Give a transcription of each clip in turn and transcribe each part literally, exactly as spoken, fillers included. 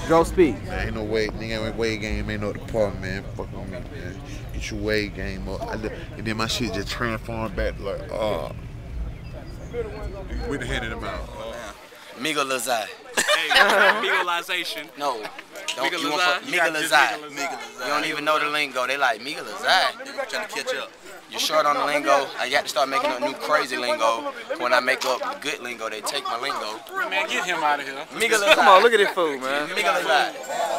Joe speak. Man, ain't no way, nigga, ain't weight game, ain't no department, man. Fuck on me, man. Get your weight game up. I, and then my shit just transformed back like, uh. With the head in the mouth. Uh. Migo Lazai. Hey, Migalization. No. Don't, you want Miga Lazai. You don't even know the lingo. They like, Miga Lazai. They're trying to catch up. You're short on the lingo. I got to start making up new crazy lingo. When I make up the good lingo, they take my lingo. Man, get him out of here. Miga Lazai. Come on, look at this fool, man. Miga Lazai.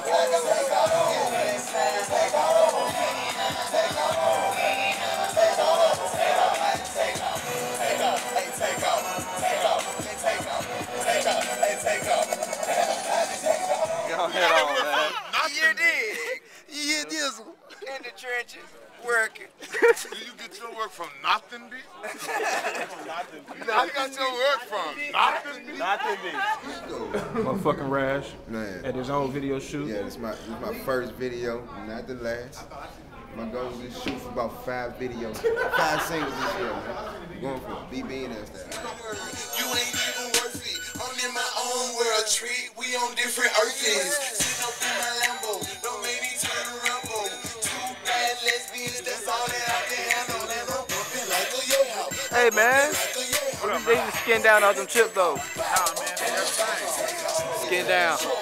Go ahead on, man. You did. You did this in the trenches, working. Do you get your work from nothing, B? You got your work from nothing, B? Nothing, B. Motherfucking Rash. Man. At his own video shoot. Yeah, this is my, this is my first video, not the last. My goal is to shoot for about five videos, five singles this year, man. Going for B B and that. You ain't even worth it. I'm in my own world, treat. We on different earths. Sitting up in my Lambo, don't make me turn around. Two bad lesbians, that's all that I can handle. And I'm bumping like a yo-ho. Hey, man. They just skin down off them chips, though. Nah, man. Skin down.